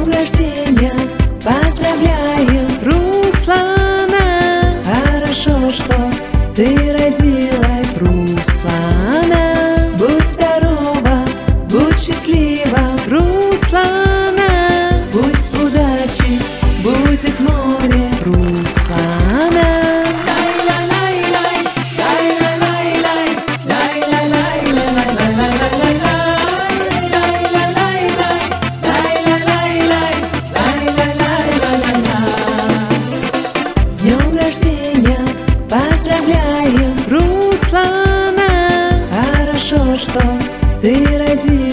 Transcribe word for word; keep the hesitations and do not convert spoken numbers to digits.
рождения поздравляем, Руслана! Хорошо, что ты родилась, Руслана. Будь здорова, будь счастлива, Руслана. Пусть удачи будет море, Руслана. С днем рождения поздравляем, Руслана! Хорошо, что ты родилась.